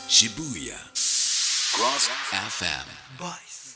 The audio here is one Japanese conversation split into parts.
Shibuya Cross FM Boys.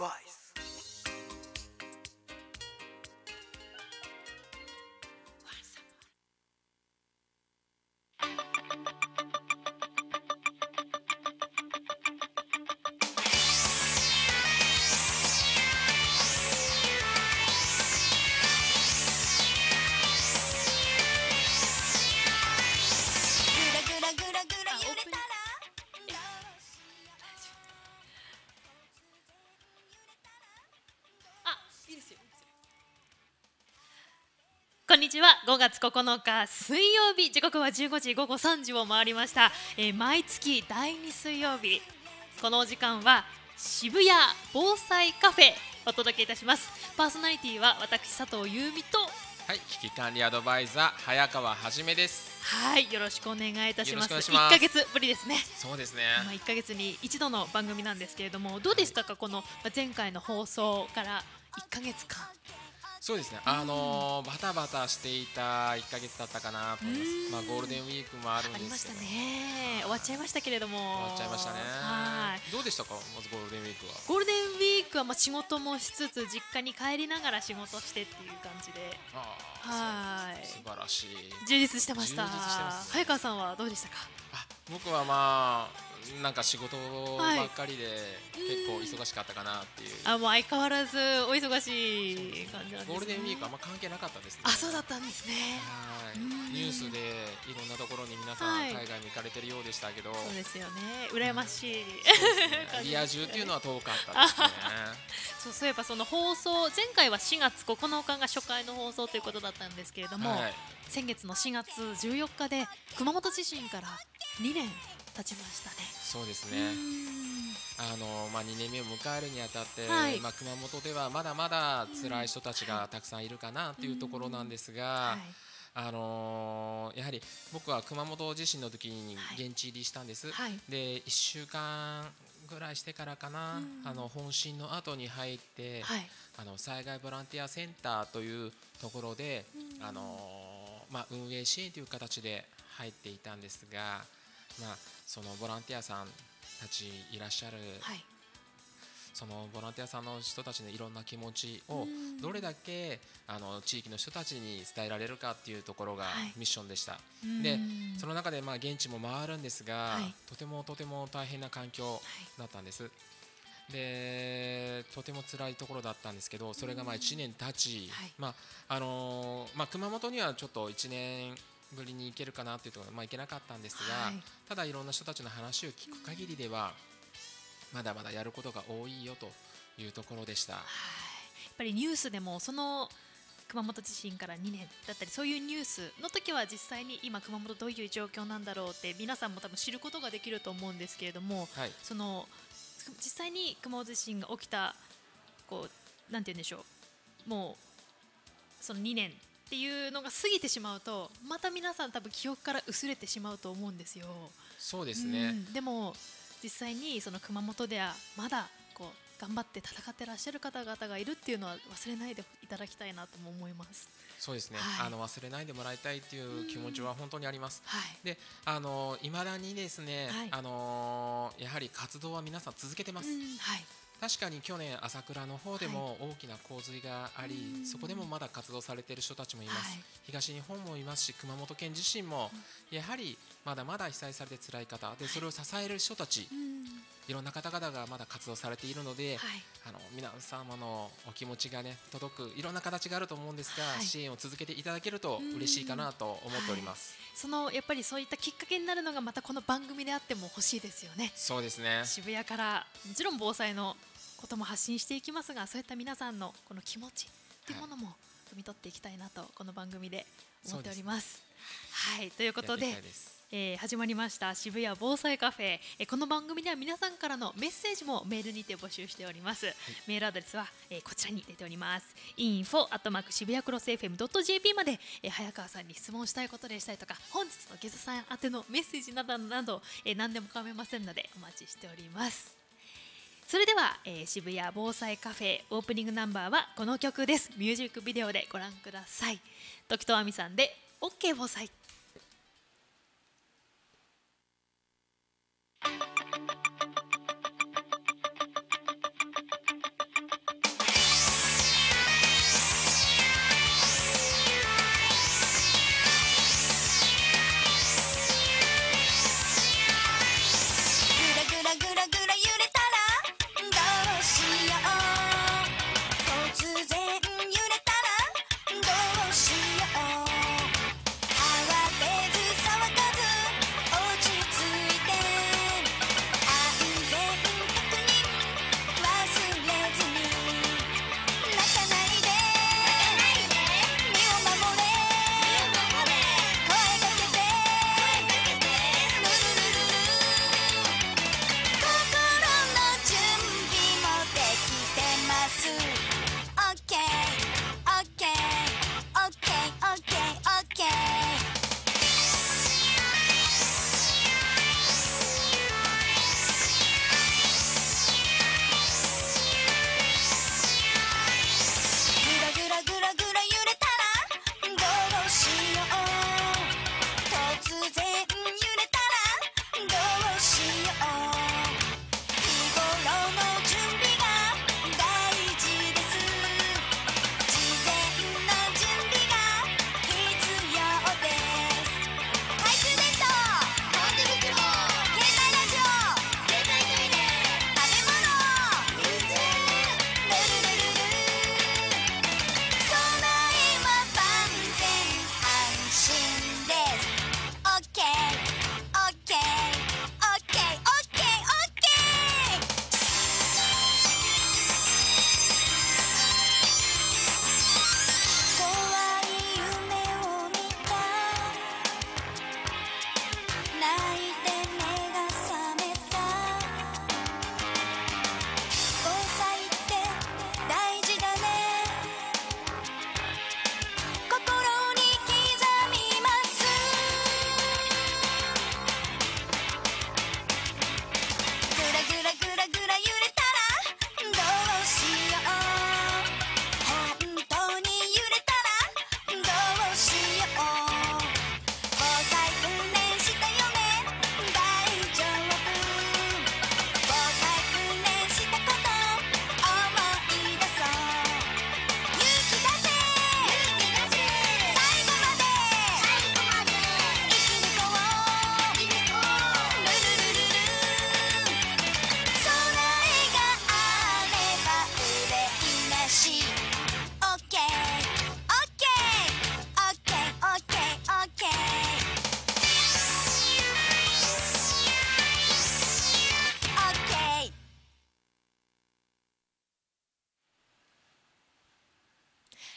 こんにちは。5月9日水曜日、時刻は15時午後3時を回りました。毎月第2水曜日、このお時間は渋谷防災カフェお届けいたします。パーソナリティは私佐藤優美と、 はい、危機管理アドバイザー早川はじめです。 はい、よろしくお願いいたします。 よろしくお願いします。 1ヶ月ぶりですね。 そうですね。 1ヶ月に一度の番組なんですけれども、どうでしたか、この前回の放送から1ヶ月間。 そうですね、バタバタしていた1ヶ月だったかなと思います。ゴールデンウィークもあるんですけど、 ありましたね。終わっちゃいましたけれども。 終わっちゃいましたね。 はい。 どうでしたか、まずゴールデンウィークは。 ゴールデンウィークは仕事もしつつ、実家に帰りながら仕事してっていう感じで、はい、 素晴らしい。 充実してました。 充実してますね。 早川さんはどうでしたか。 僕はなんか仕事ばっかりで結構忙しかったかなっていう。 もう相変わらずお忙しい感じなんですね。 ゴールデンウィークはあんま関係なかったですね。 そうだったんですね。 ニュースでいろんなところに皆さん海外に行かれてるようでしたけど、 そうですよね。羨ましい。 リア充っていうのは遠かったですね。 そういえばその放送、前回は4月9日が初回の放送ということだったんですけれども、先月の4月14日で熊本地震から2年経ちましたね。 そうですね。2年目を迎えるにあたって、熊本ではまだまだ辛い人たちがたくさんいるかなというところなんですが、やはり僕は熊本地震の時に現地入りしたんです。で、1週間ぐらいしてからかな、本震の後に入って、災害ボランティアセンターというところで、運営支援という形で入っていたんですが、そのボランティアさんたちいらっしゃる、そのボランティアさんの人たちのいろんな気持ちをどれだけ地域の人たちに伝えられるかっていうところがミッションでした。で、その中で現地も回るんですが、とても大変な環境だったんです。で、とても辛いところだったんですけど、それが1年経ち、熊本にはちょっと1年ぶりに行けるかなというところで、行けなかったんですが、ただいろんな人たちの話を聞く限りではまだまだやることが多いよというところでした。やっぱりニュースでもその熊本地震から2年だったり、そういうニュースの時は実際に今熊本どういう状況なんだろうって皆さんも多分知ることができると思うんですけれども、その実際に熊本地震が起きたなんて言うんでしょう、もうその2年っていうのが過ぎてしまうと、また皆さん多分記憶から薄れてしまうと思うんですよ。 そうですね。 でも実際にその熊本ではまだ頑張って戦ってらっしゃる方々がいるっていうのは忘れないでいただきたいなとも思います。 そうですね、忘れないでもらいたいという気持ちは本当にあります。で、未だにですね、やはり活動は皆さん続けてます。確かに去年朝倉の方でも大きな洪水があり、そこでもまだ活動されている人たちもいます。東日本もいますし、熊本県自身もやはりまだまだ被災されて辛い方で、それを支える人たち、いろんな方々がまだ活動されているので、皆様のお気持ちが届くいろんな形があると思うんですが、支援を続けていただけると嬉しいかなと思っております。 やっぱりそういったきっかけになるのがまたこの番組であっても欲しいですよね。 そうですね。 渋谷からもちろん防災のことも発信していきますが、そういった皆さんのこの気持ちというものも汲み取っていきたいなとこの番組で思っております。ということで始まりました渋谷防災カフェ、この番組では皆さんからのメッセージもメールにて募集しております。メールアドレスは、こちらに出ております。info@ 渋谷クロス FM.jp まで、早川さんに質問したいことでしたりとか、本日のゲストさん宛てのメッセージなどなど、何でも構いませんのでお待ちしております。それでは、渋谷防災カフェオープニングナンバーはこの曲です。ミュージックビデオでご覧ください。時戸亜美さんで OK 防災。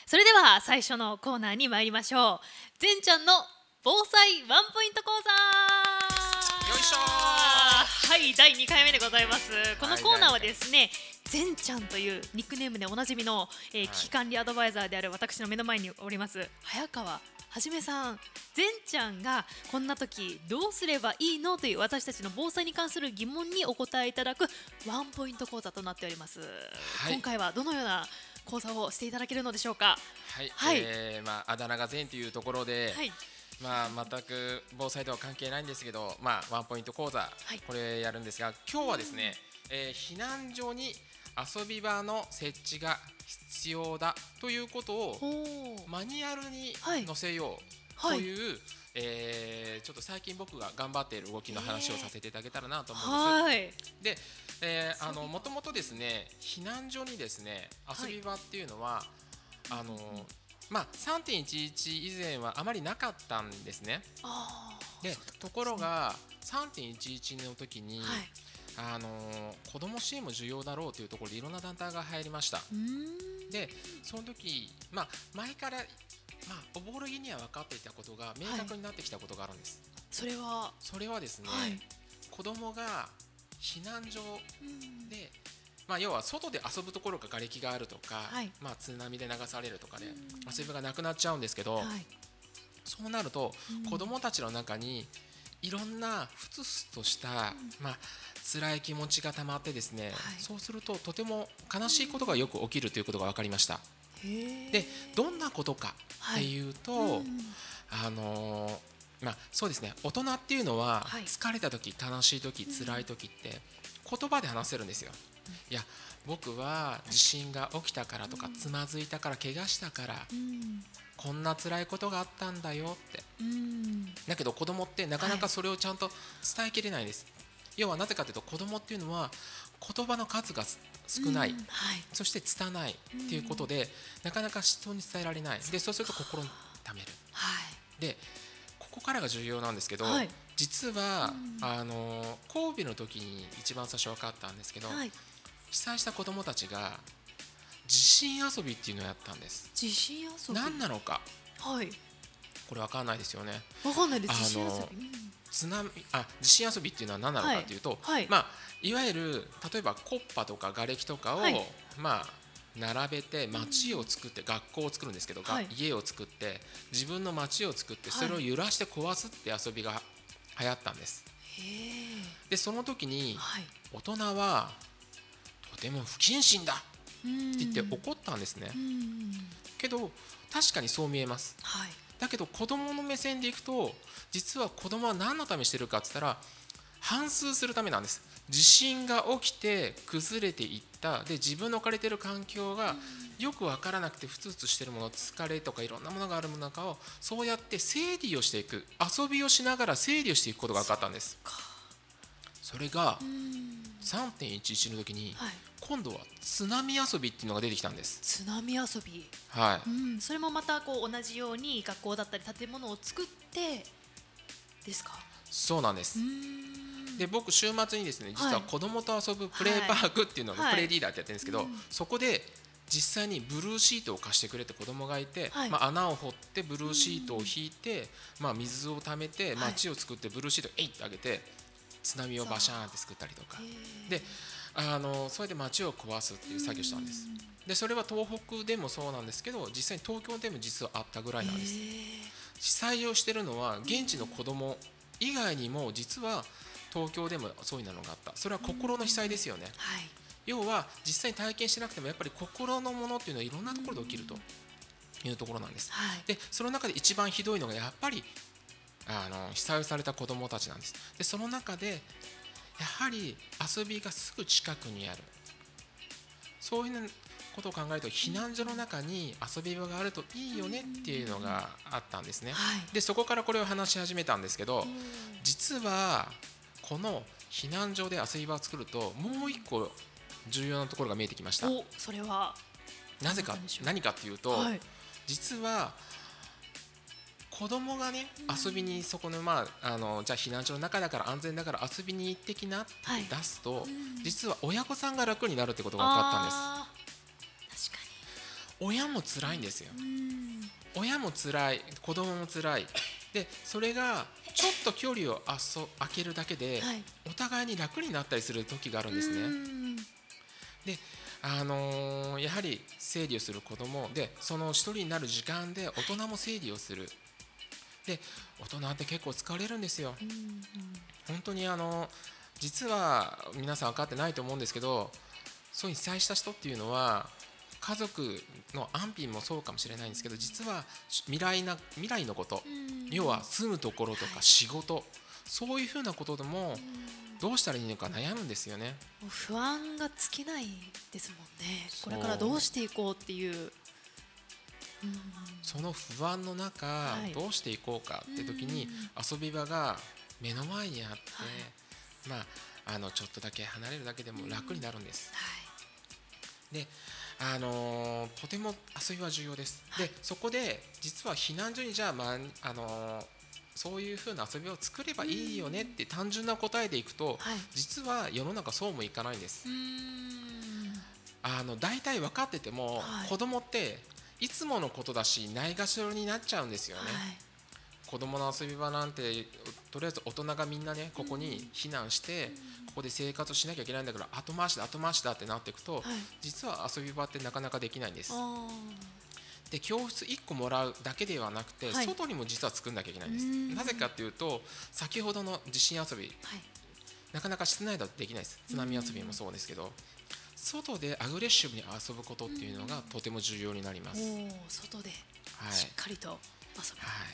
それでは最初のコーナーに参りましょう。善ちゃんの防災ワンポイント講座。 よいしょー。 はい、第2回目でございます。このコーナーはですね、善ちゃんというニックネームでおなじみの、危機管理アドバイザーである私の目の前におります早川はじめさん、善ちゃんがこんな時どうすればいいのという私たちの防災に関する疑問にお答えいただくワンポイント講座となっております。今回はどのような講座をしていただけるのでしょうか。 はい、あだ名が善というところで、全く防災とは関係ないんですけど、ワンポイント講座、これやるんですが、今日はですね、避難所に遊び場の設置が必要だということをマニュアルに載せようという、ちょっと最近僕が頑張っている動きの話をさせていただけたらなと思うんです。で、もともとですね、避難所にですね、遊び場っていうのは、3.11 以前はあまりなかったんですね。で、ところが 3.11 の時に、子ども支援も重要だろうというところでいろんな団体が入りました。で、その時、前から、おぼろげには分かっていたことが明確になってきたことがあるんです。それはですね、子どもが避難所で、要は外で遊ぶところが瓦礫があるとか、津波で流されるとかで遊び場がなくなっちゃうんですけど、そうなると子どもたちの中にいろんなふつふつとした、辛い気持ちがたまってですね、そうするととても悲しいことがよく起きるということが分かりました。で、どんなことかっていうと、そうですね、大人っていうのは疲れた時、悲しい時、辛い時って言葉で話せるんですよ。いや、僕は地震が起きたからとか、つまずいたから、怪我したから、こんな辛いことがあったんだよって。だけど子供ってなかなかそれをちゃんと伝えきれないです。要はなぜかというと、子供っていうのは言葉の数が少ない、そして拙いっていうことで、なかなか人に伝えられない。で、そうすると心に溜める。で、ここからが重要なんですけど、実は神戸の時に一番最初分かったんですけど、被災した子どもたちが地震遊びっていうのをやったんです。 地震遊び、 何なのか、これ分かんないですよね。 分かんないです。地震遊び、 地震遊びっていうのは何なのかというと、いわゆる例えばコッパとか瓦礫とかを、並べて街を作って、学校を作るんですけど、家を作って自分の街を作って、それを揺らして壊すって遊びが流行ったんです。で、その時に大人はとても不謹慎だって言って怒ったんですね。けど確かにそう見えます。だけど子どもの目線でいくと、実は子どもは何のためにしてるかって言ったら、反芻するためなんです。地震が起きて崩れていった。で、自分の置かれている環境がよく分からなくてふつふつしているもの、疲れとかいろんなものがある中を、そうやって整理をしていく、遊びをしながら整理をしていくことが分かったんです。それが 3.11 の時に、今度は津波遊びっていうのが出てきたんです。 津波遊び、それもまた同じように学校だったり建物を作ってですか。 そうなんです。で、僕週末にですね、実は子供と遊ぶプレーパークっていうのをプレーリーダーってやってるんですけど、そこで実際にブルーシートを貸してくれって子供がいて、穴を掘ってブルーシートを引いて、水をためて街を作って、ブルーシートをえいってあげて津波をバシャーンって作ったりとかで、それで街を壊すっていう作業をしたんです。で、それは東北でもそうなんですけど、実際に東京でも実はあったぐらいなんです。被災をしてるのは現地の子供以外にも、実は東京でもそういうのがあった。それは心の被災ですよね。要は実際に体験してなくても、やっぱり心のものっていうのはいろんなところで起きるというところなんです。で、その中で一番ひどいのがやっぱり被災された子どもたちなんです。で、その中でやはり遊びがすぐ近くにある、そういうことを考えると、避難所の中に遊び場があるといいよねっていうのがあったんですね。で、そこからこれを話し始めたんですけど、実はこの避難所で遊び場を作ると、もう一個重要なところが見えてきました。 それは何かっていうと、実は子供がね、遊びにそこのじゃあ避難所の中だから安全だから遊びに行ってきなって出すと、実は親御さんが楽になるってことが分かったんです。 親も辛いんですよ。親も辛い、子供も辛いで、それがちょっと距離を空けるだけで、はい、お互いに楽になったりする時があるんですね。で、やはり整理をする子供で、その一人になる時間で大人も整理をする。で、大人って結構疲れるんですよ。本当に実は皆さん分かってないと思うんですけど、そういう被災した人っていうのは家族の安否もそうかもしれないんですけど、実は未来のこと、要は住むところとか仕事、はい、そういうふうなことでもどうしたらいいのか悩むんですよね。 もう不安が尽きないですもんね。これからどうしていこうっていう、 その不安の中、はい、どうしていこうかって時に遊び場が目の前にあって、はい、ちょっとだけ離れるだけでも楽になるんです、はい、でとても遊びは重要です、はい、でそこで実は避難所にじゃあ、そういう風な遊びを作ればいいよねって単純な答えでいくと、はい、実は世の中そうもいかないんです。大体分かってても、はい、子供っていつものことだしないがしろになっちゃうんですよね、はい、子供の遊び場なんてとりあえず大人がみんなねここに避難して、ここで生活をしなきゃいけないんだから後回しだってなっていくと、はい、実は遊び場ってなかなかできないんです。で、教室1個もらうだけではなくて、はい、外にも実は作んなきゃいけないんです。なぜかっていうと、先ほどの地震遊び、はい、なかなか室内だとできないです。津波遊びもそうですけど、外でアグレッシブに遊ぶことっていうのがとても重要になります。 外でしっかりと遊ぶ、はい、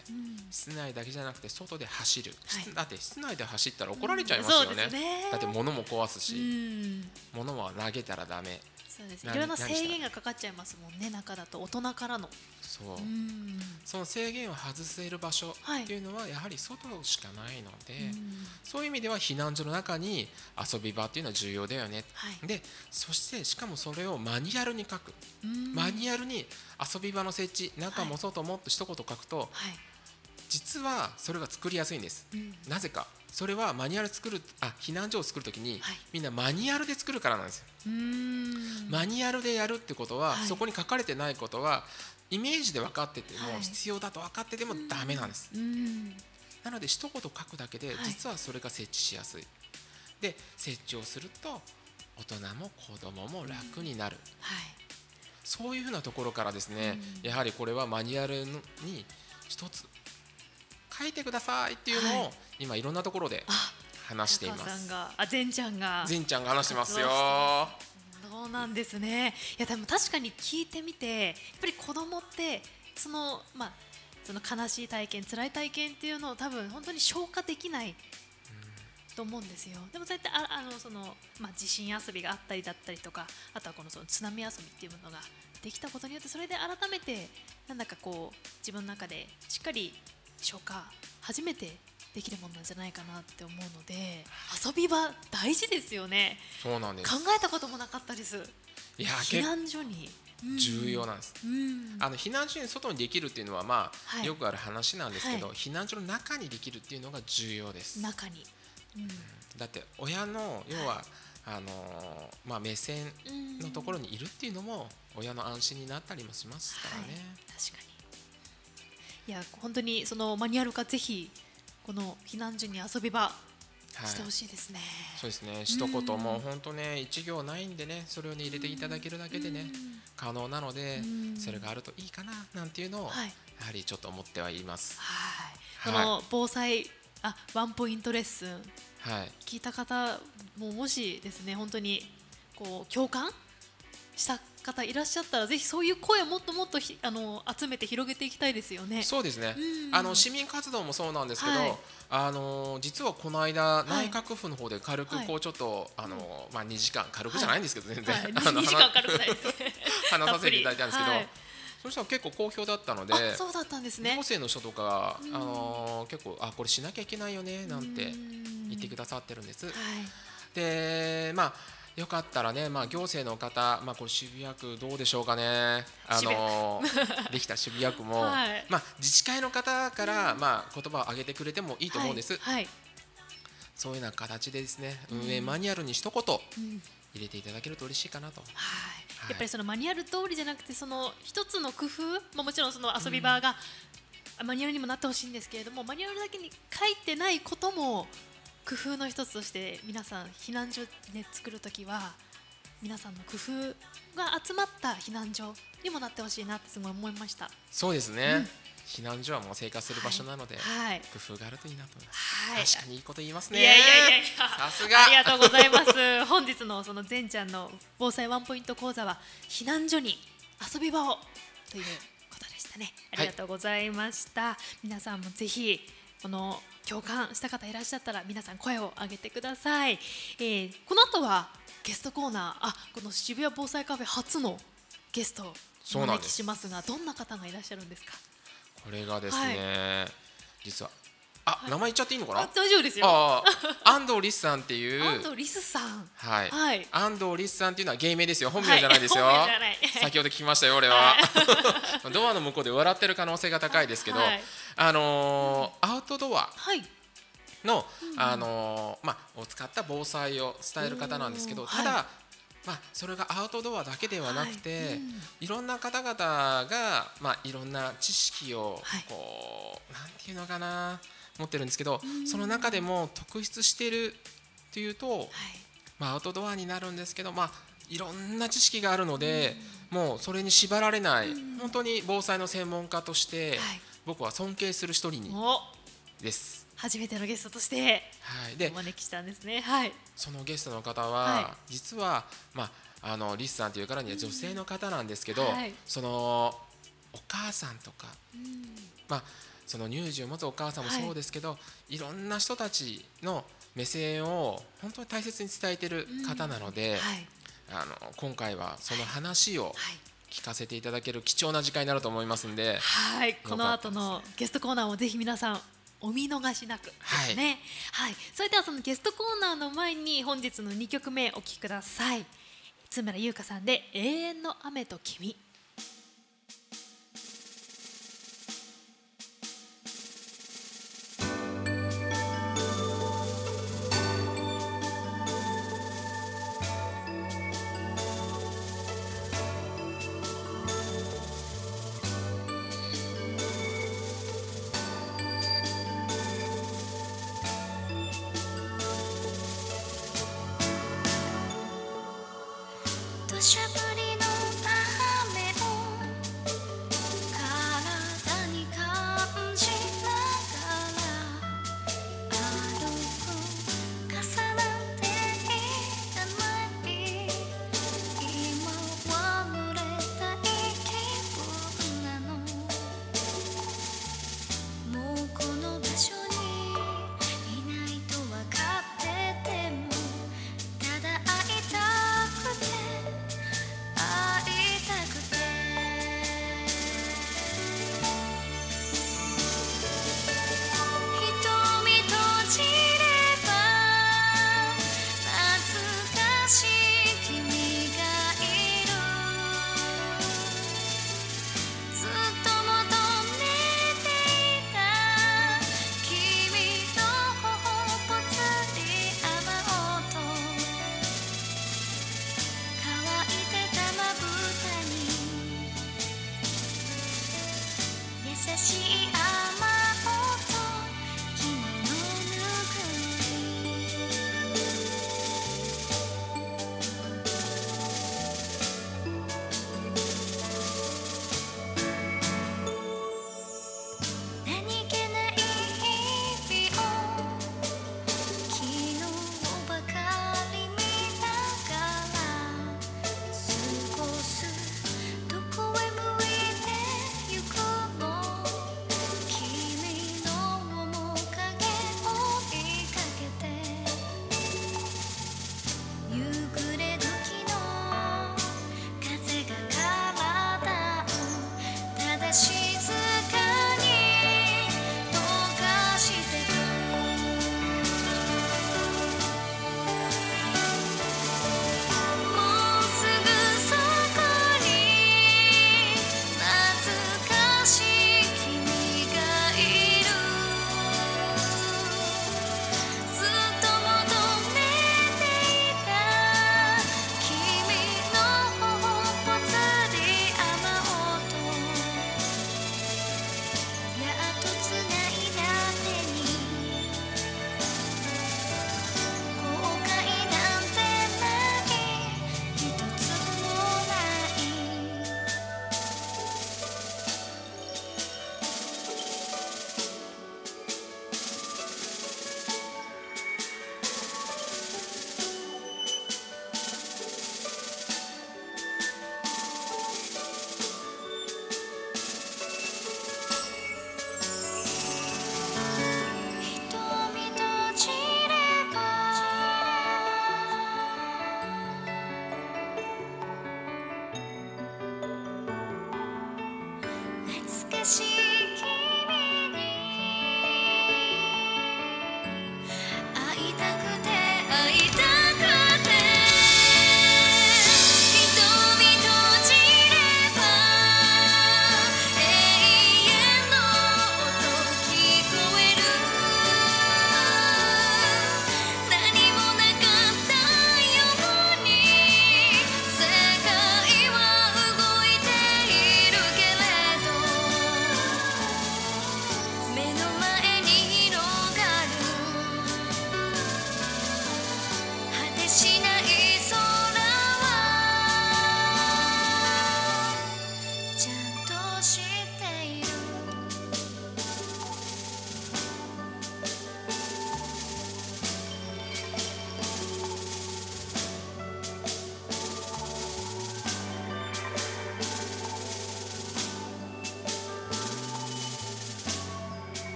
室内だけじゃなくて外で走る、はい、だって室内で走ったら怒られちゃいますよね、だって物も壊すし、物は投げたらダメ。 そうですね、いろんな制限がかかっちゃいますもんね。中だと大人からのその制限を外せる場所っていうのはやはり外しかないので、そういう意味では避難所の中に遊び場っていうのは重要だよね、はい、でそしてしかもそれをマニュアルに書く、マニュアルに遊び場の設置、中も外もって一言書くと、はい、実はそれが作りやすいんです、なぜかそれはマニュアル避難所を作るときに、はい、みんなマニュアルで作るからなんですよ。マニュアルでやるってことは、はい、そこに書かれてないことはイメージで分かってても、はい、必要だと分かっててもダメなんです。なので一言書くだけで実はそれが設置しやすい、で設置をすると大人も子供も楽になる、はい、そういうふうなところからですね、やはりこれはマニュアルに一つ書いてくださいっていうのを、はい、今いろんなところで話しています。 善ちゃんが話してますよ。 そうなんですね。いやでも確かに聞いてみて、やっぱり子供ってその悲しい体験、辛い体験っていうのを多分本当に消化できないと思うんですよ。でもそうやって地震遊びがあったりだったりとか、あとはその津波遊びっていうものができたことによって、それで改めてなんだか自分の中でしっかり消化初めてできるものなんじゃないかなって思うので、遊び場大事ですよね。 そうなんです。 考えたこともなかったです。 いや、 避難所に重要なんです、避難所に外にできるっていうのははい、よくある話なんですけど、はい、避難所の中にできるっていうのが重要です。 中に、 だって親の要は、目線のところにいるっていうのも親の安心になったりもしますからね、 確かに。いや本当にそのマニュアル化ぜひこの避難所に遊び場してほしいですね、 そうですね。一言も本当ね、一行ないんでね、それを入れていただけるだけでね、可能なので、それがあるといいかななんていうのを、やはりちょっと思ってはいます。 この防災ワンポイントレッスン、聞いた方ももしですね、本当に共感した方いらっしゃったら、ぜひそういう声をもっともっと集めて広げていきたいですよね。 そうですね、市民活動もそうなんですけど、実はこの間、内閣府の方で軽くちょっと2時間、軽くじゃないんですけど、全然 2時間軽くないです話させていただいたんですけど、そしたら結構好評だったので、 そうだったんですね。 行政の人とか結構これしなきゃいけないよねなんて言ってくださってるんです。でよかったらね、行政の方、これ渋谷区どうでしょうかね、できた渋谷区も、自治会の方から言葉を上げてくれてもいいと思うんです、そういうような形でですね、運営マニュアルに一言入れていただけると嬉しいかなと。 やっぱりそのマニュアル通りじゃなくて、その一つの工夫、もちろんその遊び場がマニュアルにもなってほしいんですけれども、マニュアルだけに書いてないことも工夫の一つとして、皆さん避難所ね作るときは皆さんの工夫が集まった避難所にもなってほしいなってすごい思いました。 そうですね、避難所はもう生活する場所なので、 はい、 工夫があるといいなと思います。確かにいいこと言いますね。 いやさすが。 ありがとうございます。本日のその善ちゃんの防災ワンポイント講座は避難所に遊び場をということでしたね。ありがとうございました。皆さんもぜひこの共感した方いらっしゃったら皆さん声を上げてください。この後はゲストコーナー、この渋谷防災カフェ初のゲストをお招きしますが、どんな方がいらっしゃるんですか？ これがですね、実は名前言っちゃっていいのかな？ 大丈夫ですよ。 安藤リスさんっていう、 安藤リスさん、 安藤リスさんっていうのは芸名ですよ、本名じゃないですよ。先ほど聞きましたよ、俺は。ドアの向こうで笑ってる可能性が高いですけど、アウトドアのを使った防災を伝える方なんですけど、ただそれがアウトドアだけではなくて、いろんな方々がいろんな知識をこうなんていうのかな持ってるんですけど、その中でも特筆しているというと、アウトドアになるんですけど、いろんな知識があるので、もうそれに縛られない、本当に防災の専門家として僕は尊敬する一人にです。 初めてのゲストとしてお招きしたんですね。 そのゲストの方は、実はリスさんというからには女性の方なんですけど、そのお母さんとか、その乳児を持つお母さんもそうですけど、いろんな人たちの目線を本当に大切に伝えている方なので、今回はその話を聞かせていただける貴重な時間になると思いますので、 この後のゲストコーナーもぜひ皆さんお見逃しなくですね。それではそのゲストコーナーの前に本日の2曲目お聴きください。津村優香さんで永遠の雨と君。 土砂降りの雨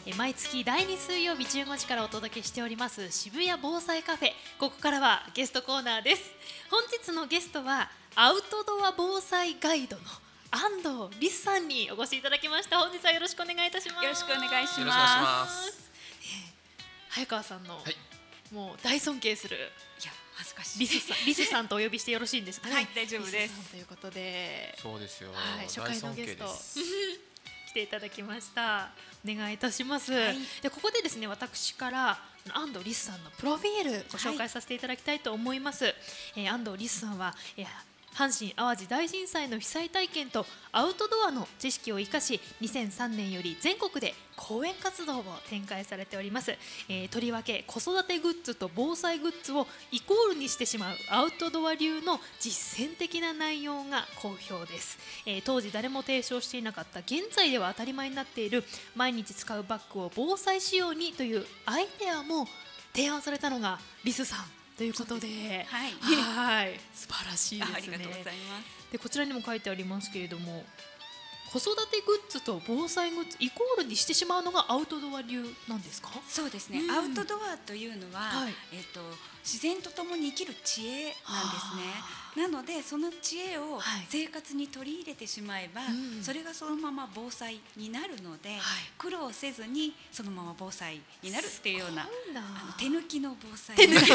毎月第2水曜日15時からお届けしております渋谷防災カフェ、ここからはゲストコーナーです。本日のゲストはアウトドア防災ガイドの安藤リスさんにお越しいただきました。本日はよろしくお願いいたします。 よろしくお願いしよろしくお願いしま。 ますす。 早川さんの、 はい、 もう大尊敬するいや恥ずかしい。 リスさんとお呼びしてよろしいんですかね。 はい、大丈夫です。 リスさんということで、 そうですよ、 はい、初回のゲスト大尊敬です来ていただきました。お願いいたします。 はい、 でここでですね、私から安藤リスさんのプロフィールご紹介させていただきたいと思います。安藤リスさんは、阪神・淡路大震災の被災体験とアウトドアの知識を生かし、2003年より全国で講演活動を展開されております。とりわけ子育てグッズと防災グッズをイコールにしてしまうアウトドア流の実践的な内容が好評です。当時誰も提唱していなかった現在では当たり前になっている毎日使うバッグを防災仕様にというアイデアも提案されたのがリスさんということで、 はい、 はい素晴らしいですね。 ありがとうございます。 でこちらにも書いてありますけれども、子育てグッズと防災グッズイコールにしてしまうのがアウトドア流なんですか？ そうですね、アウトドアというのは、 はい、 自然とともに生きる知恵なんですね。なのでその知恵を生活に取り入れてしまえば、それがそのまま防災になるので、苦労せずにそのまま防災になるっていうような手抜きの防災、 しっかり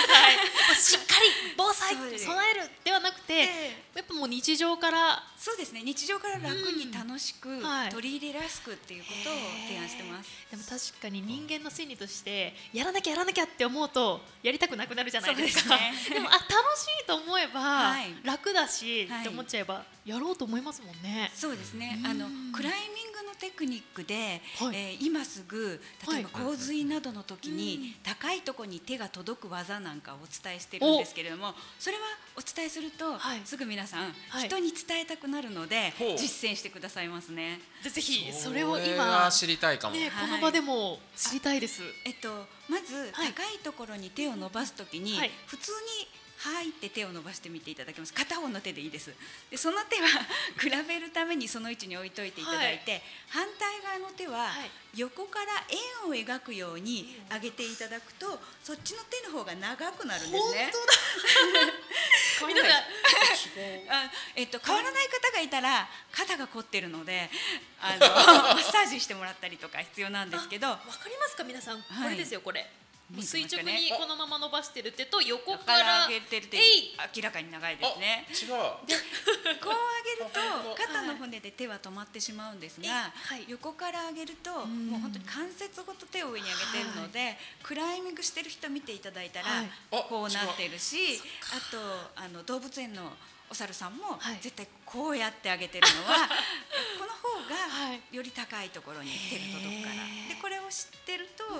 防災そうです備えるではなくて、やっぱもう日常から、 そうですね、日常から楽に楽しく、取り入れやすくっていうことを提案してます。 でも確かに人間の心理としてやらなきゃって思うとやりたくなくなるじゃないですか。でも楽しいと思えば、楽だし、って思っちゃえばやろうと思いますもんね。 そうですね、クライミングのテクニックで、今すぐ例えば洪水などの時に、高いところに手が届く技なんかをお伝えしてるんですけれども、それはお伝えすると、すぐ皆さん、人に伝えたくなるので実践してくださいますね。 ぜひそれを今知りたいかも、 この場でも知りたいです。 まず高いところに手を伸ばすときに、普通にはいって手を伸ばしてみていただけます。片方の手でいいです。でその手は比べるためにその位置に置いといていただいて、反対側の手は横から円を描くように上げていただくと、そっちの手の方が長くなるんですね。 本当だ。皆さん変わらない方がいたら肩が凝ってるのでマッサージしてもらったりとか必要なんですけど、 わかりますか皆さん、これですよ、これ垂直にこのまま伸ばしてる手と横から上げてる手、明らかに長いですね。 違う。 でこう上げると肩の骨で手は止まってしまうんですが、横から上げるともう本当に関節ごと手を上に上げてるので、クライミングしてる人見ていただいたらこうなってるし、あと動物園のお猿さんも絶対こうやってあげてるのはこの方がより高いところに手が届くから。でこれを知ってると、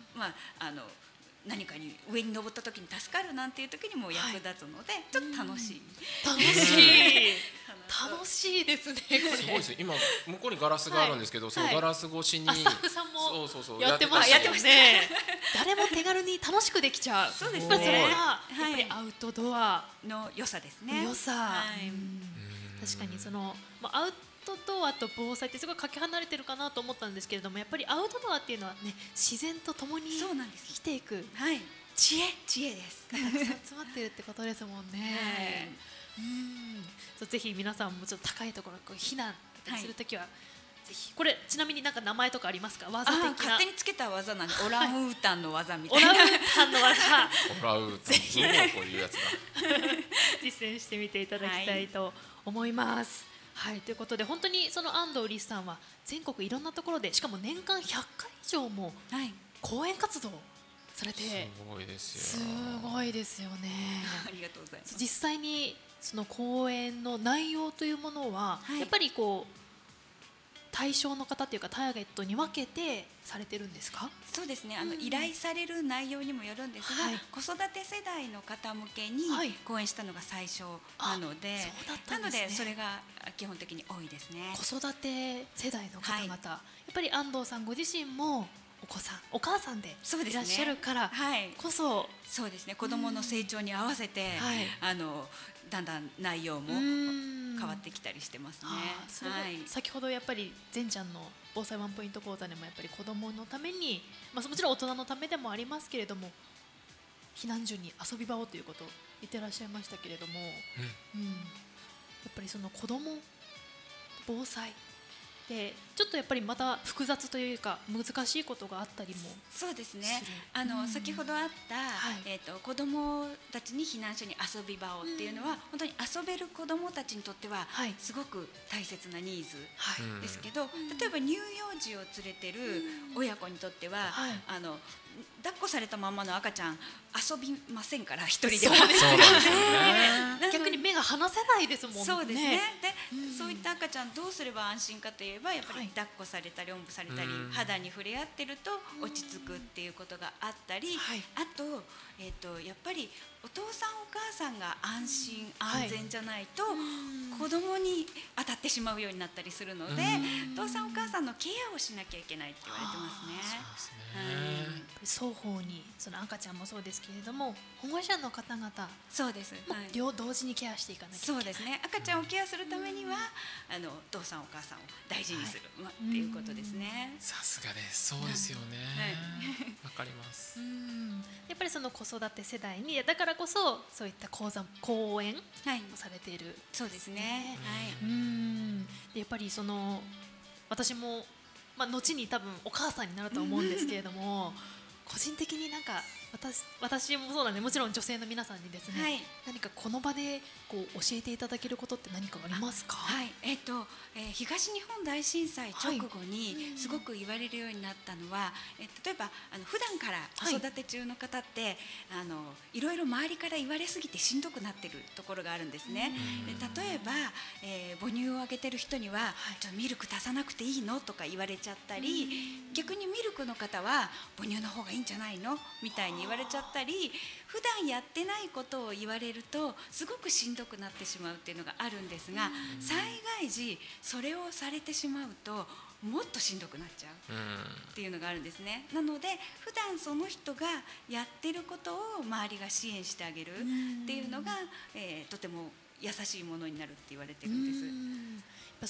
何かに上に登った時に助かるなんていう時にも役立つので、ちょっと楽しい。 楽しいですね。 すごいですね。今向こうにガラスがあるんですけど、そのガラス越しにスタッフさんもそうやってましたよね。誰も手軽に楽しくできちゃう。 そうですね。 それがやっぱりアウトドアの良さですね。 良さ。確かにそのアウトドアと防災ってすごいかけ離れてるかなと思ったんですけれども、やっぱりアウトドアっていうのはね、自然と共に生きていく知恵です。たくさん詰まってるってことですもんね。ぜひ皆さんもちょっと高いところ避難するときは、ぜひこれちなみになんか名前とかありますか？技的な勝手につけた技なんで、オランウータンの技みたいな。 オランウータンの技。 オランウータン。こういうやつだ。 実践してみていただきたいと思います。はい、ということで本当にその安藤リスさんは全国いろんなところで、しかも年間100回以上も講演活動されて、 すごいですよ。 すごいですよね。 ありがとうございます。 実際にその講演の内容というものは、やっぱりこう対象の方というかターゲットに分けてされてるんですか？ そうですね、依頼される内容にもよるんですが、子育て世代の方向けに講演したのが最初なので、それが基本的に多いですね。 子育て世代の方々、やっぱり安藤さんご自身もお子さんお母さんでいらっしゃるからこそ、 そうですね、子どもの成長に合わせて、だんだん内容も変わってきたりしてますね。 先ほどやっぱり善ちゃんの防災ワンポイント講座でもやっぱり子どものために、もちろん大人のためでもありますけれども、避難所に遊び場をということを言ってらっしゃいましたけれども、やっぱりその子ども防災でちょっとやっぱりまた複雑というか難しいことがあったりも。 そうですね、先ほどあった、子どもたちに避難所に遊び場をっていうのは、本当に遊べる子どもたちにとってはすごく大切なニーズですけど、例えば乳幼児を連れてる親子にとっては、抱っこされたままの赤ちゃん遊びませんから、一人では。 そうですよね。逆に目が離せないですもんね。 そうですね。で、そういった赤ちゃんどうすれば安心かといえば、やっぱり抱っこされたりおんぶされたり、肌に触れ合ってると落ち着くっていうことがあったり、あと、やっぱりお父さんお母さんが安心安全じゃないと子供に当たってしまうようになったりするので、お父さんお母さんのケアをしなきゃいけないって言われてますね。 双方にその赤ちゃんもそうですけれども、保護者の方々、 そうです、 両同時にケアしていかなきゃいけない。 そうですね、赤ちゃんをケアするためにはお父さんお母さんを大事にする、っていうことですね。 さすがです。そうですよね。わかります。 やっぱりその子育て世代にだからこそそういった講演をされている。 そうですね。 でやっぱりその私も後に多分お母さんになると思うんですけれども、個人的になんか私もそうなんで、もちろん女性の皆さんにですね、何かこの場でこう教えていただけることって何かありますか？ 東日本大震災直後にすごく言われるようになったのは、例えば普段から子育て中の方っていろいろ周りから言われすぎてしんどくなってるところがあるんですね。で例えば、母乳をあげてる人にはミルク足さなくていいのとか言われちゃったり、逆にミルクの方は母乳の方がいいんじゃないのみたいに言われちゃったり、普段やってないことを言われるとすごくしんどくなってしまうっていうのがあるんですが、災害時それをされてしまうともっとしんどくなっちゃうっていうのがあるんですね。なので普段その人がやってることを周りが支援してあげるっていうのが、とても優しいものになるって言われてるんです。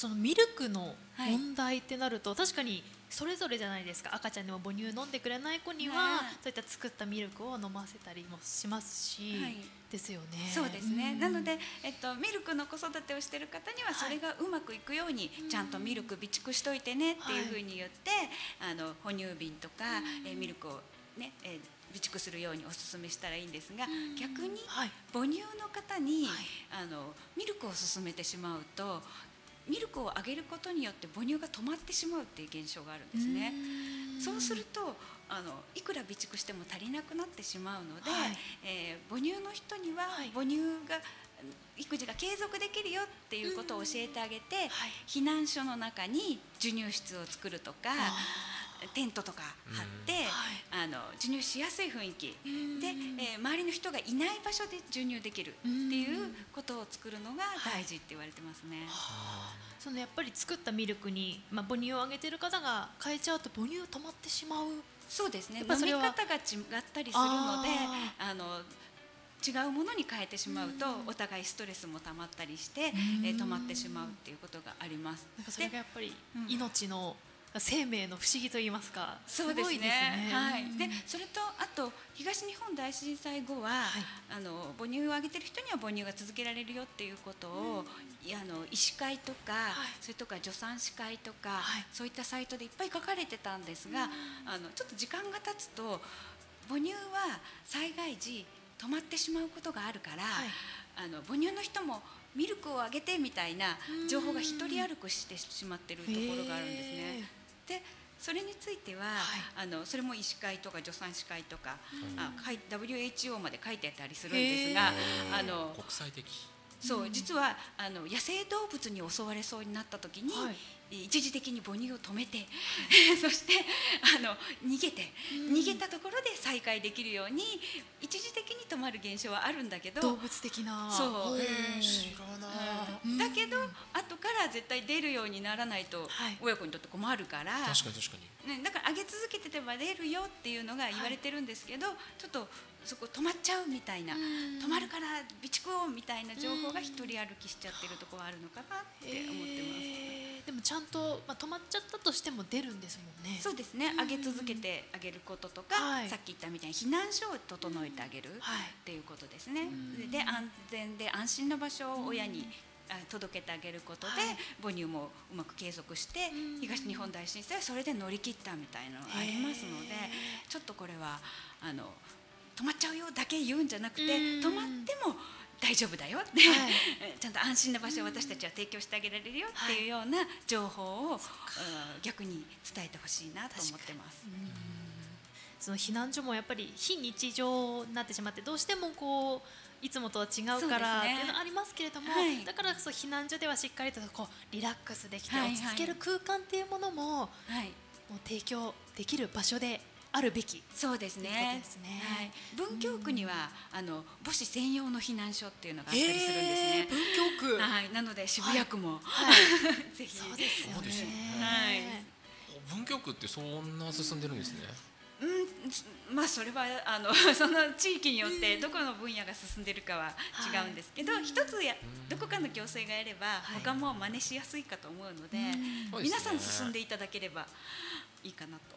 そのミルクの問題ってなると、確かにそれぞれじゃないですか。赤ちゃんでも母乳飲んでくれない子には、そういった作ったミルクを飲ませたりもしますし、ですよね。 そうですね。なので、ミルクの子育てをしている方にはそれがうまくいくようにちゃんとミルク備蓄しといてねっていうふうに言って、哺乳瓶とか、ミルクをね、備蓄するようにお勧めしたらいいんですが、逆に母乳の方に、ミルクを勧めてしまうと、ミルクをあげることによって母乳が止まってしまうっていう現象があるんですね。そうするといくら備蓄しても足りなくなってしまうので、母乳の人には母乳が育児が継続できるよっていうことを教えてあげて、避難所の中に授乳室を作るとか、テントとか張って、授乳しやすい雰囲気で、周りの人がいない場所で授乳できるっていうことを作るのが大事って言われてますね。 そのやっぱり作ったミルクに、母乳をあげてる方が変えちゃうと母乳止まってしまう。 そうですね。飲み方が違ったりするので、違うものに変えてしまうとお互いストレスもたまったりして止まってしまうっていうことがあります。 なんかそれがやっぱり命の生命の不思議と言いますか。 そうですね。はい。でそれとあと東日本大震災後は、母乳をあげてる人には母乳が続けられるよっていうことを、医師会とか、それとか助産師会とか、そういったサイトでいっぱい書かれてたんですが、ちょっと時間が経つと母乳は災害時止まってしまうことがあるから、母乳の人もミルクをあげてみたいな情報が一人歩くしてしまってるところがあるんですね。でそれについては、それも医師会とか助産師会とか、WHO まで書いてあったりするんですが、 国際的。 そう実は野生動物に襲われそうになった時に、 一時的に母乳を止めてそして逃げたところで再会できるように一時的に止まる現象はあるんだけど、 動物的な。 そう、 知らない。 だけど後から絶対出るようにならないと親子にとって困るから、 確かにね、だから上げ続けてれば出るよっていうのが言われてるんですけど、ちょっとそこ止まっちゃうみたいな、止まるから備蓄をみたいな情報が一人歩きしちゃってるところはあるのかなって思ってます。 でもちゃんと、止まっちゃったとしても出るんですもんね。 そうですね、上げ続けてあげることとか、さっき言ったみたいに避難所を整えてあげるっていうことですね。で安全で安心な場所を親に届けてあげることで、母乳もうまく継続して東日本大震災はそれで乗り切ったみたいなのがありますので、ちょっとこれは止まっちゃうよだけ言うんじゃなくて、止まっても大丈夫だよって、ちゃんと安心な場所を私たちは提供してあげられるよっていうような情報を逆に伝えてほしいなと思ってます。 その避難所もやっぱり非日常になってしまって、どうしてもこういつもとは違うからっていうのありますけれども、だからこそ避難所ではしっかりとこうリラックスできて落ち着ける空間っていうものも、もう提供できる場所であるべき。 そうですね。文京区には母子専用の避難所っていうのがあったりするんですね。 文京区。 なので渋谷区もぜひ。 そうですよね。 文京区ってそんな進んでるんですね。 まあそれはその地域によってどこの分野が進んでるかは違うんですけど、一つどこかの行政がやれば他も真似しやすいかと思うので、皆さん進んでいただければいいかなと。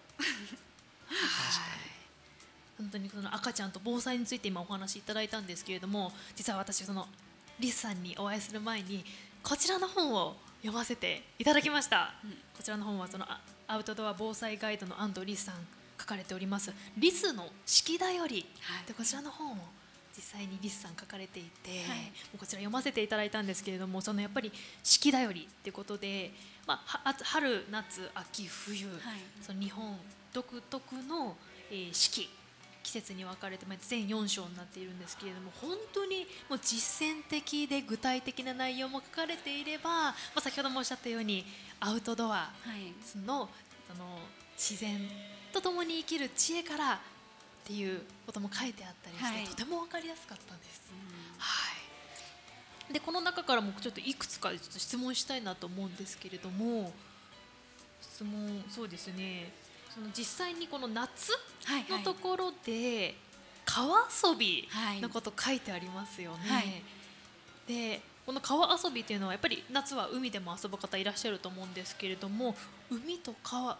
本当にその赤ちゃんと防災について今お話しいただいたんですけれども、実は私そのリスさんにお会いする前にこちらの本を読ませていただきました。こちらの本はそのアウトドア防災ガイドの安藤リスさん書かれておりますリスの四季だより、でこちらの本を実際にリスさん書かれていて、こちら読ませていただいたんですけれども、そのやっぱり四季だよりってことで、春夏秋冬、その日本独特の四季季節に分かれて全4章になっているんですけれども、本当にもう実践的で具体的な内容も書かれていれば、先ほどもおっしゃったようにアウトドアの、その自然と共に生きる知恵からっていうことも書いてあったりして、とても分かりやすかったんです。でこの中からもちょっといくつかちょっと質問したいなと思うんですけれども、質問そうですね、その実際にこの夏のところで川遊びのこと書いてありますよね。でこの川遊びっていうのはやっぱり夏は海でも遊ぶ方いらっしゃると思うんですけれども、海と川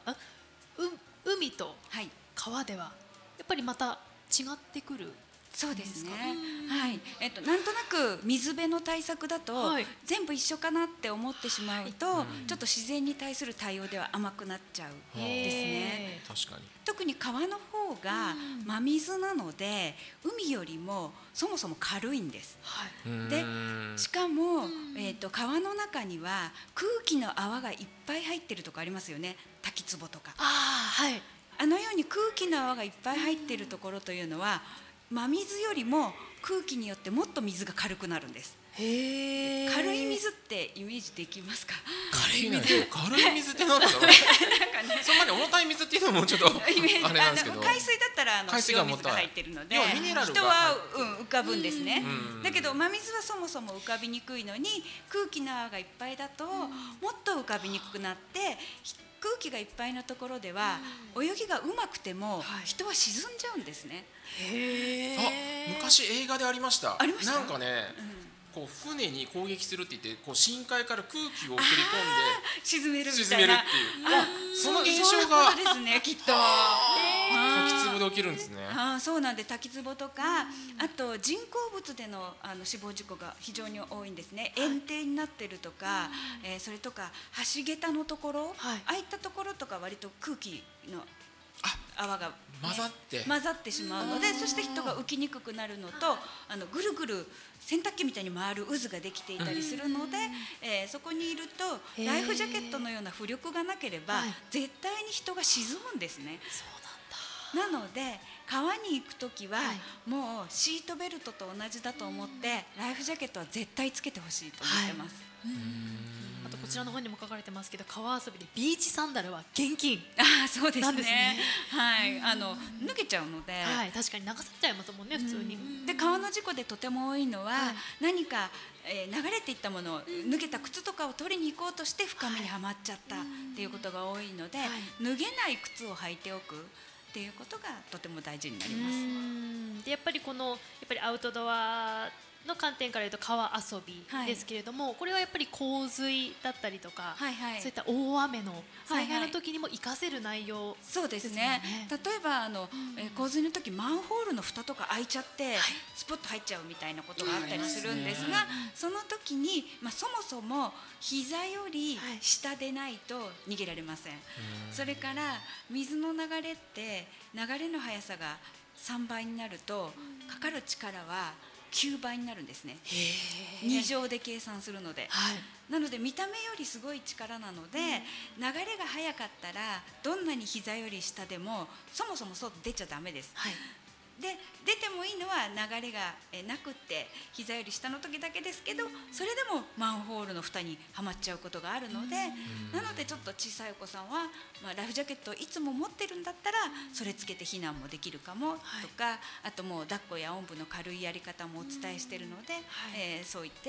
ではやっぱりまた違ってくる。 そうですね。なんとなく水辺の対策だと、全部一緒かなって思ってしまうと、ちょっと自然に対する対応では甘くなっちゃうですね。 確かに。 特に川の方が真水なので、海よりもそもそも軽いんです。でしかも、川の中には空気の泡がいっぱい入ってるとこありますよね。滝壺とか。あのように空気の泡がいっぱい入ってるところというのは、真水よりも空気によってもっと水が軽くなるんです。軽い水ってイメージできますか？ 軽い水って何だろう。そんなに重たい水っていうのもちょっとあれなんですけど、 海水だったら塩水が入ってるので人は浮かぶんですね。だけど真水はそもそも浮かびにくいのに、空気の泡がいっぱいだともっと浮かびにくくなって、空気がいっぱいなところでは泳ぎがうまくても人は沈んじゃうんですね。 昔映画でありました。 ありました。 なんかね、こう船に攻撃するって言って、こう深海から空気を送り込んで沈めるみたいな。 沈めるっていう、その現象がそうですね、きっと。 滝壺で起きるんですね。 そうなんで、滝壺とか、あと人工物での死亡事故が非常に多いんですね。堰堤になってるとか、それとか橋桁のところ、ああいったところとか割と空気の泡が混ざってしまうので、そして人が浮きにくくなるのと、ぐるぐる洗濯機みたいに回る渦ができていたりするので、そこにいるとライフジャケットのような浮力がなければ絶対に人が沈むんですね。 なので川に行くときは、もうシートベルトと同じだと思ってライフジャケットは絶対つけてほしいと思ってます。 あとこちらの本にも書かれてますけど、川遊びでビーチサンダルは厳禁。 そうですね。 ですね。 はい、脱げちゃうので、 確かに流されちゃいますもんね、普通に。 で川の事故でとても多いのは、何か、流れていったものを、脱げた靴とかを取りに行こうとして深みにはまっちゃったっていうことが多いので、脱げない靴を履いておくっていうことがとても大事になります。 でやっぱりアウトドアの観点から言うと川遊びですけれども、これはやっぱり洪水だったりとか、そういった大雨の災害の時にも活かせる内容ですよね。 そうですね。例えば洪水の時マンホールの蓋とか開いちゃって、スポッと入っちゃうみたいなことがあったりするんですが、その時に、そもそも膝より下でないと逃げられません。それから水の流れって流れの速さが3倍になるとかかる力は9倍になるんですね。2乗で計算するので、なので見た目よりすごい力なので、流れが速かったらどんなに膝より下でもそもそもそう出ちゃダメです。で出てもいいのは流れがなくって膝より下の時だけですけど、それでもマンホールの蓋にはまっちゃうことがあるので、なのでちょっと小さいお子さんは、ライフジャケットをいつも持ってるんだったらそれつけて避難もできるかもとか、あともう抱っこやおんぶの軽いやり方もお伝えしているので、そう言って、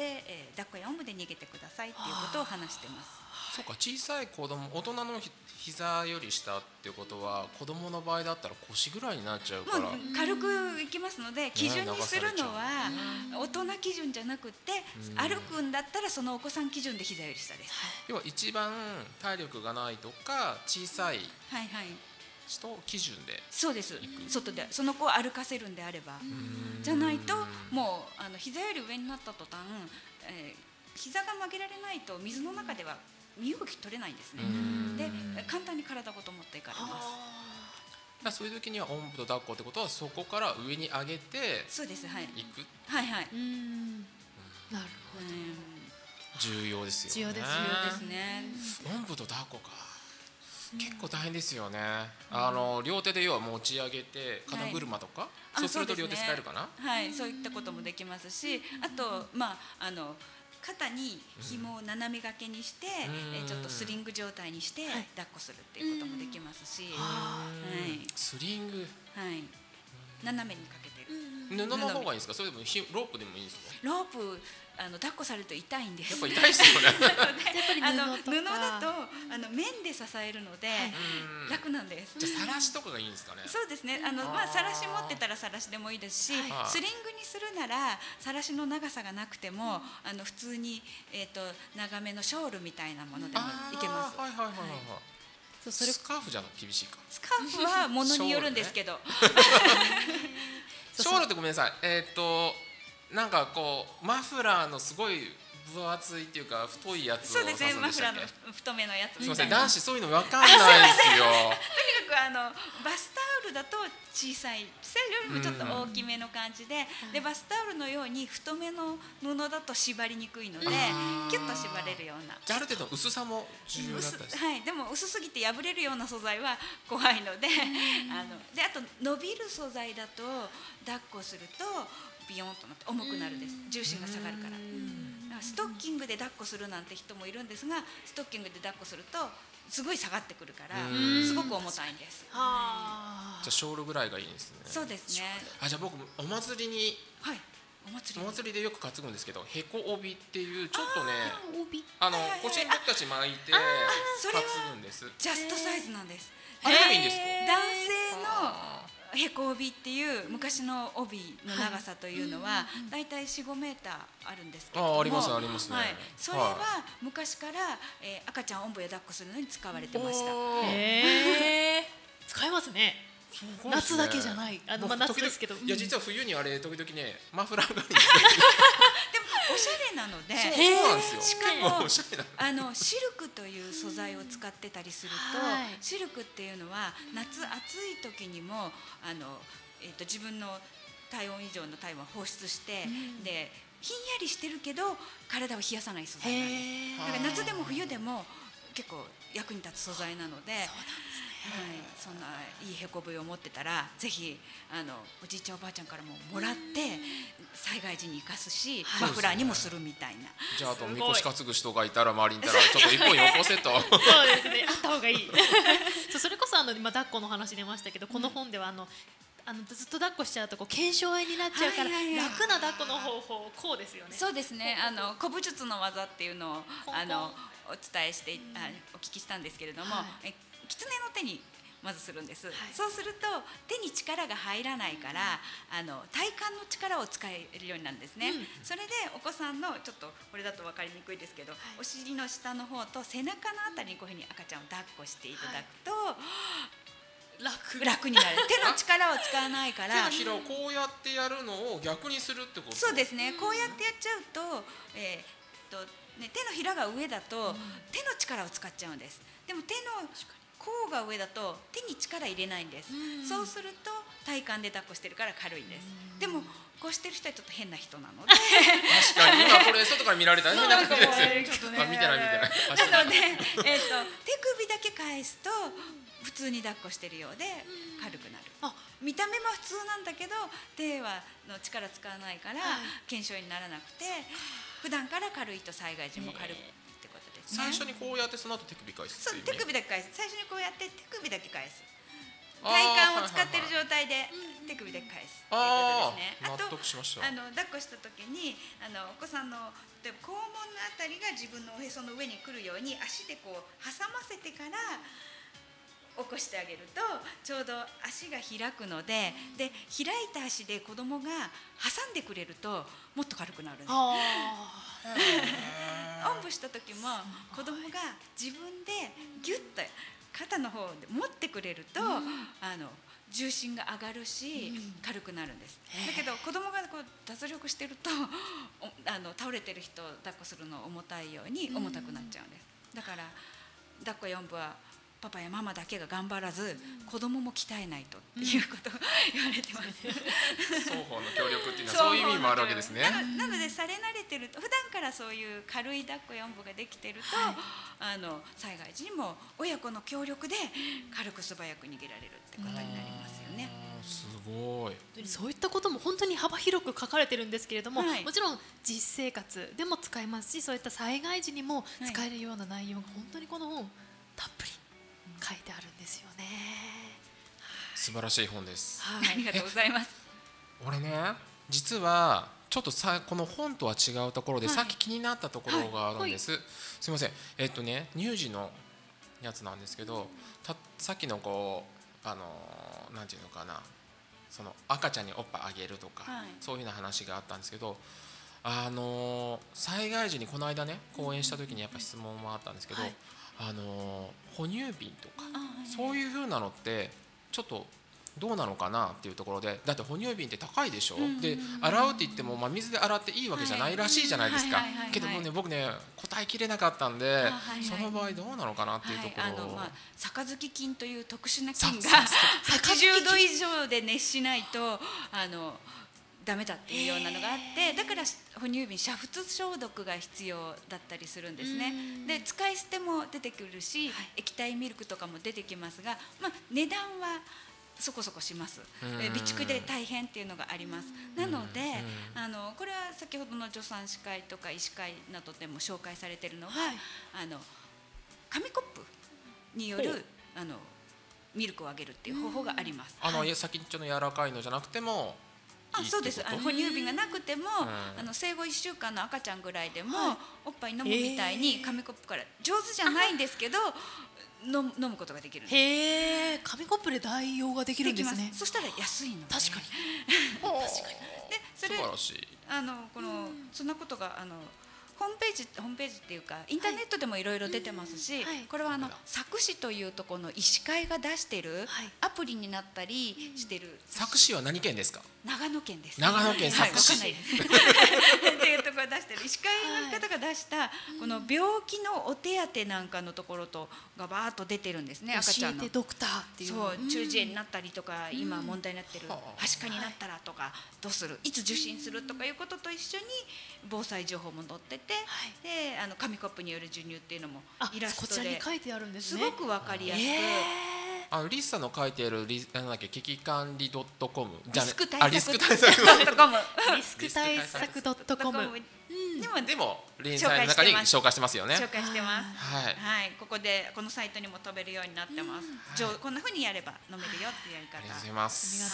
抱っこやおんぶで逃げてくださいっていうことを話してます。 そうか、小さい子供、大人の膝より下っていうことは子供の場合だったら腰ぐらいになっちゃうから、 もう軽くいきますので、基準にするのは大人基準じゃなくて、歩くんだったらそのお子さん基準で膝より下です。 要は一番体力がないとか小さい人基準で、 そうです。外でその子を歩かせるんであれば、じゃないともう膝より上になった途端、膝が曲げられないと水の中では身動き取れないんですね。で簡単に体ごと持っていかれます。 そういう時にはおんぶと抱っこってことはそこから上に上げてそうです、はい、 行く。 なるほど。 重要ですよね。 重要ですね。 おんぶと抱っこか、結構大変ですよね。両手で要は持ち上げて肩車とか、そうすると両手使えるかな。 そういったこともできますし、あと肩に紐を斜め掛けにして、ちょっとスリング状態にして抱っこするっていうこともできますし、 スリング、 斜めにかけて布る。 の方がいいんですか、それともロープでもいいんですか。 ロープ抱っこされると痛いんです。 やっぱ痛いですよね。 布だと面で支えるので楽なんです。 じゃあさらしとかがいいんですかね。 そうですね。さらし持ってたらさらしでもいいですし、スリングにするならさらしの長さがなくても普通に長めのショールみたいなものでもいけます。 それスカーフじゃ厳しいか。 スカーフはものによるんですけど。 ショールってごめんなさい。なんかこうマフラーのすごい分厚いっていうか太いやつをそうですね、マフラーの太めのやつ。 すみません、男子そういうの分かんないですよ。 とにかくバスタオルだと小さい、それよりもちょっと大きめの感じで、バスタオルのように太めの布だと縛りにくいのでキュッと縛れるような。 じゃあある程度薄さも重要だったりする。 でも薄すぎて破れるような素材は怖いので、あと伸びる素材だと抱っこするとビヨンとなって重くなるです。重心が下がるから。ストッキングで抱っこするなんて人もいるんですが、ストッキングで抱っこするとすごい下がってくるからすごく重たいんです。 じゃあショールぐらいがいいですね。 そうですね。 じゃあ僕お祭りに、お祭りでよく担ぐんですけど、へこ帯っていうちょっとね、腰に僕たち巻いて担ぐんです。 ジャストサイズなんです。 あれがいいんですか。 男性のへこ帯っていう昔の帯の長さというのはだいたい4、5メーターあるんですけれども、 ありますありますね。 それは昔から赤ちゃんおんぶや抱っこするのに使われてました。 使いますね。夏だけじゃない。夏ですけど。 いや実は冬にあれ時々ねマフラーがいいんですよ。 でもおしゃれなので、 そうなんですよ。 しかもシルクという素材を使ってたりすると、シルクっていうのは夏暑い時にも自分の体温以上の体温を放出して、でひんやりしてるけど体を冷やさない素材なんです。だから夏でも冬でも結構役に立つ素材なので、 そんないいへこぶを持ってたらぜひおじいちゃんおばあちゃんからももらって災害時に生かすし、マフラーにもするみたいな。 じゃああとみこし担ぐ人がいたら周りにいたらちょっと一本よこせと。 そうですね、あった方がいい。それこそ今抱っこの話出ましたけど、この本ではずっと抱っこしちゃうと腱鞘炎になっちゃうから、楽な抱っこの方法こうですよね。 そうですね、古武術の技っていうのをお伝えしてお聞きしたんですけれども、狐の手にまずするんです、そうすると手に力が入らないから体幹の力を使えるようになるんですね、それでお子さんのちょっとこれだと分かりにくいですけど、お尻の下の方と背中のあたりにこういうふうに赤ちゃんを抱っこしていただくと、楽になる。手の力を使わないから。 手のひらをこうやってやるのを逆にするってこと？ そうですね。こうやってやっちゃうと、手のひらが上だと手の力を使っちゃうんです。でも手の甲が上だと手に力入れないんです。そうすると体幹で抱っこしてるから軽いんです。でもこうしてる人はちょっと変な人なので。 確かに今これ外から見られたら変な感じですよ。見てない見てない。 なので手首だけ返すと普通に抱っこしてるようで軽くなる。見た目は普通なんだけど手は力使わないから腱鞘炎にならなくて、普段から軽いと災害時も軽くってことですね。 最初にこうやってその後手首返す。 そう、手首だけ返す。最初にこうやって手首だけ返す。体幹を使ってる状態で手首だけ返すっていうことですね。あと納得しました。 抱っこした時にお子さんの例えば肛門のあたりが自分のおへその上に来るように足でこう挟ませてから起こしてあげるとちょうど足が開くので、開いた足で子供が挟んでくれるともっと軽くなるんです。おんぶした時も子供が自分でギュッと肩の方で持ってくれると、重心が上がるし、軽くなるんです。だけど子供がこう脱力してると倒れてる人を抱っこするの重たいように重たくなっちゃうんです。だから抱っこ4部はパパやママだけが頑張らず、子供も鍛えないとっていうことを言われてます。 双方の協力っていうのはそういう意味もあるわけですね。 なのでされ慣れてると、普段からそういう軽い抱っこ4部ができてると、災害時にも親子の協力で軽く素早く逃げられるってことになりますよね。 すごい。 そういったことも本当に幅広く書かれてるんですけれども、もちろん実生活でも使えますし、そういった災害時にも使えるような内容が本当にこの本たっぷり書いてあるんですよね。 素晴らしい本です。 ありがとうございます。 俺ね、実はちょっとこの本とは違うところで、さっき気になったところがあるんです。すみません。乳児のやつなんですけど、さっきのこうなんていうのかな、その赤ちゃんにおっぱいあげるとか、そういうような話があったんですけど、災害時にこの間ね講演した時にやっぱ質問もあったんですけど、哺乳瓶とかそういう風なのってちょっとどうなのかなっていうところで、だって哺乳瓶って高いでしょ、で洗うって言っても、水で洗っていいわけじゃないらしいじゃないですか。けどもね、僕ね答えきれなかったんで、その場合どうなのかなっていうところ、 杯菌という特殊な菌が80度以上で熱しないとダメだっていうようなのがあって、だから哺乳瓶煮沸消毒が必要だったりするんですね。で使い捨ても出てくるし、液体ミルクとかも出てきますが、値段はそこそこします。備蓄で大変っていうのがあります。なのでこれは先ほどの助産師会とか医師会などでも紹介されているのが、紙コップによるミルクをあげるっていう方法があります。 先っちょの柔らかいのじゃなくてもそうです。哺乳瓶がなくても、生後1週間の赤ちゃんぐらいでも、おっぱい飲むみたいに紙コップから上手じゃないんですけど飲むことができるんです。 へえ、紙コップで代用ができるんですね。 そしたら安いので。 確かに。 でそれ素晴らしい。 そんなことがホームページっていうかインターネットでもいろいろ出てますし、これは佐久市というところの医師会が出してるアプリになったりしてる。 佐久市は何県ですか？ 長野県です。 長野県佐久市。 っていうところが出してる医師会の方が出したこの病気のお手当なんかのところとがバーッと出てるんですね。赤ちゃんの。 教えてドクターっていう。 そう、中耳炎になったりとか、今問題になってるはしかになったらとか、どうする、いつ受診するとかいうことと一緒に防災情報も載ってて、で紙コップによる授乳っていうのもイラストでこちらに書いてあるんですね。 すごくわかりやすく。 リスさんの書いているなんだっけ、危機管理 .com じゃね、 リスク対策リスク対策 .com でも連載の中に紹介してますよね。 紹介してます。 はい、 はい、ここでこのサイトにも飛べるようになってます。こんな風にやれば飲めるよっていうやり方。 ありがとうございます。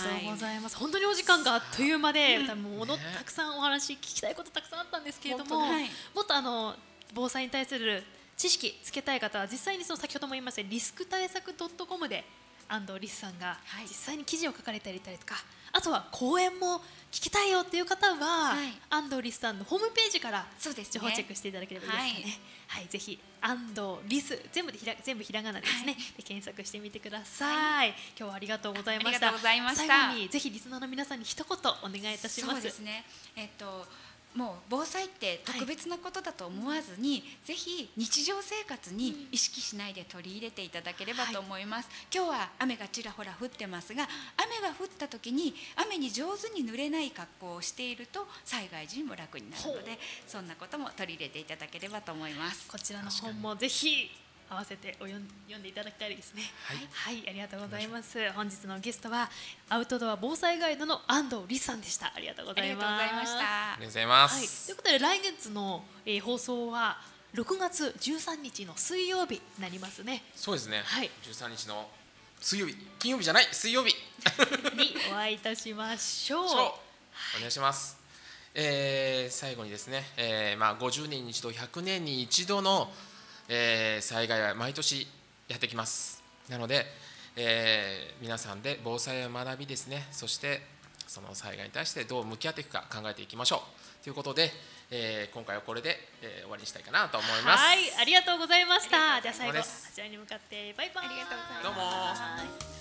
ありがとうございます。本当にお時間があっという間で、もうたくさんお話聞きたいことたくさんあったんですけれども、もっと防災に対する知識つけたい方は実際に先ほども言いましたリスク対策 .com で安藤リスさんが実際に記事を書かれていたりとか、あとは講演も聞きたいよっていう方は、安藤リスさんのホームページから情報チェックしていただければいいですかね。はい、ぜひ安藤リス全部ひらがなですね、で検索してみてください。今日はありがとうございました。最後にぜひリスナーの皆さんに一言お願いいたします。 そうですね。もう防災って特別なことだと思わずに、ぜひ日常生活に意識しないで取り入れていただければと思います。今日は雨がちらほら降ってますが、雨が降った時に雨に上手に濡れない格好をしていると災害時にも楽になるので、そんなことも取り入れていただければと思います。 こちらの本もぜひ合わせて読んでいただきたいですね。はい、ありがとうございます。本日のゲストはアウトドア防災ガイドの安藤リスさんでした。ありがとうございます。 ありがとうございました。 ありがとうございます。 ということで来月の、放送は6月13日の水曜日になりますね。 そうですね。13日の水曜日、金曜日じゃない水曜日にお会いいたしましょう。 お願いします。最後にですね、50年に一度100年に一度の災害は毎年やってきます。なので、皆さんで防災を学びですね、そしてその災害に対してどう向き合っていくか考えていきましょうということで、今回はこれで、終わりにしたいかなと思います。 はい、ありがとうございました。じゃあ最後あちらに向かってバイバイ。 ありがとうございます。 どうも。